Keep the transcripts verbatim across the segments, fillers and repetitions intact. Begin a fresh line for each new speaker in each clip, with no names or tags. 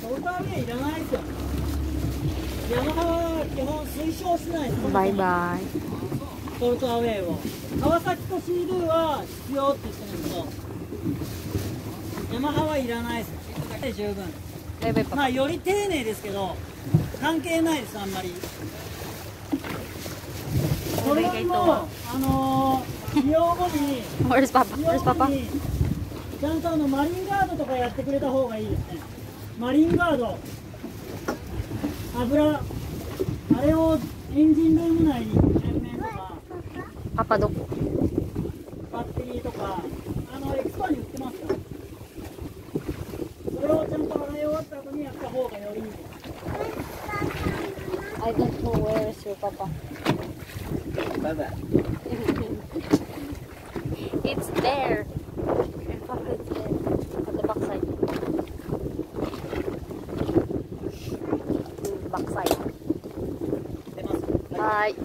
ソーターウェイいらないですよ。ヤマハは基本推奨しないです。
バイバイ。
ソルトアウェイを川崎とシードゥは必要って言ってるんですけど、ヤマハはいらないです。で十分。
バイバイパパ。
まあより丁寧ですけど関係ないです。あんまりそれよりもあのー、使用後に
Where's Papa?
使用
Where's
後
Papa?
にちゃんとあのマリンガードとかやってくれた方がいいですね。マリンガード、油、あれをエンジンルーム内に洗面とか
パパどこ？
バッテリーとかあのエクスパに売ってますよ。それをちゃんと洗い終わった後にやった方がよりいいです。
I don't know where is your Papa. It's there. Your Papa is there at the backside. Backside. Bye.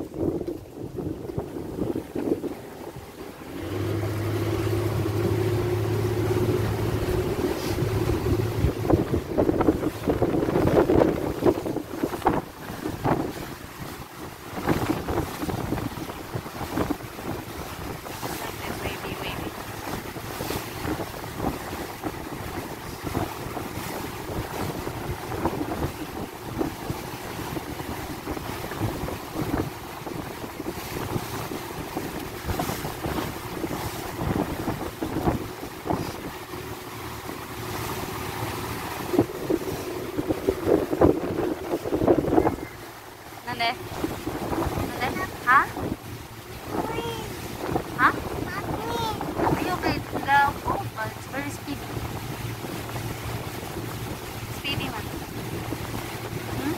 Nande? Nande? Huh? Huh? Are you okay? The boat, but it's very speedy. Speedy man. Hmm?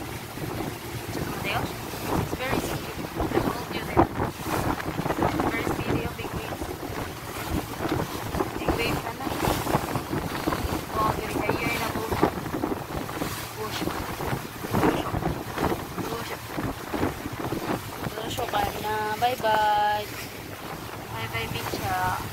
It's very speedy. I told you there. Very speedy, oh, big waves. Big waves, Nanda. Oh, there kayo in a boat. Push. Bye bye. Bye bye, Micha.